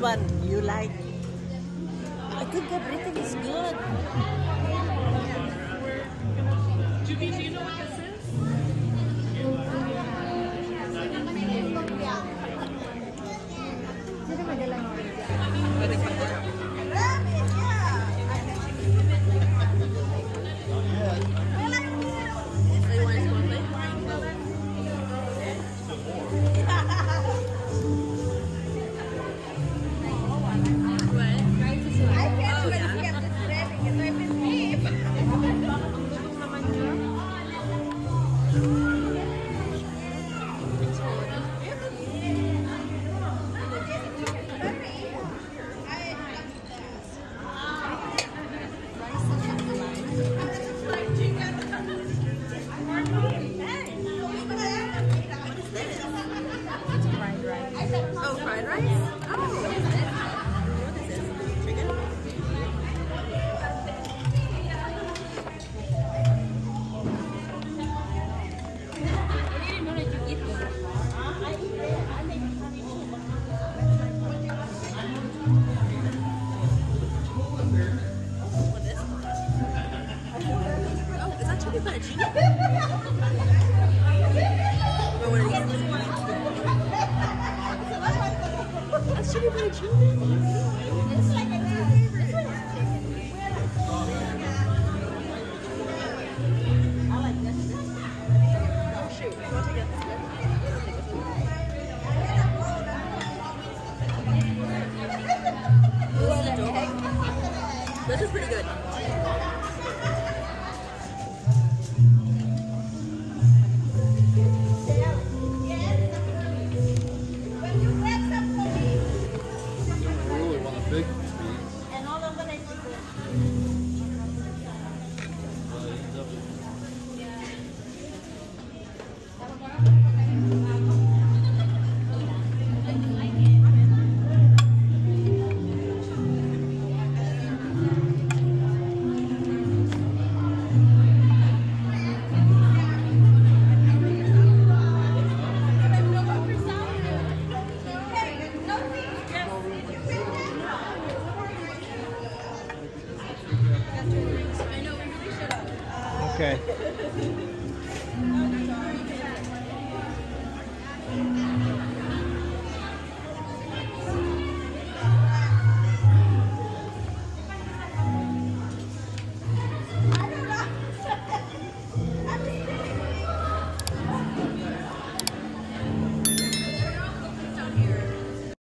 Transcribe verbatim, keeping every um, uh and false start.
one you like? I think everything is good. Juby, do you know what this is? Oh, fried rice? Oh, what is this? What is this? Chicken? What is this? Oh, is that chicken fettuccine? Or what is this? That's chicken fettuccine. It's like a favorite. I like this. Oh shoot, you want to get this one? This is pretty good.